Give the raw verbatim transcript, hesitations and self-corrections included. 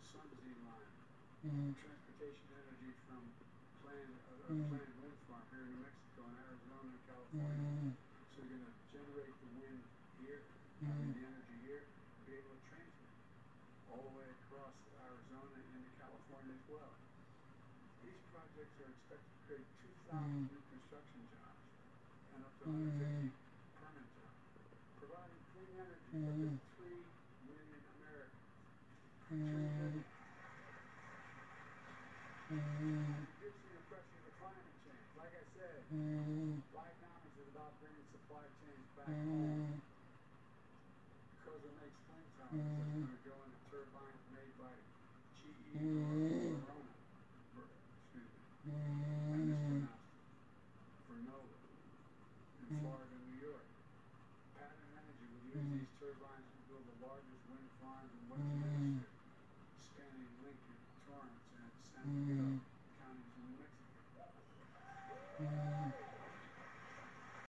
Sunzee line, mm, transportation energy from planned, uh, mm, planned wind farm here in New Mexico and Arizona and California. mm, So you're going to generate the wind here, I mean mm, the energy here, and be able to transmit all the way across Arizona and into California as well. These projects are expected to create two thousand mm, new construction jobs and up to one hundred fifty mm, permanent jobs, providing clean energy for mm, fifty-three million Americans. three mm, million. And mm, it gives you an impression of the climate change. Like I said, mm, Bidenomics is about bringing supply chains back home mm, because it makes springtime. It's a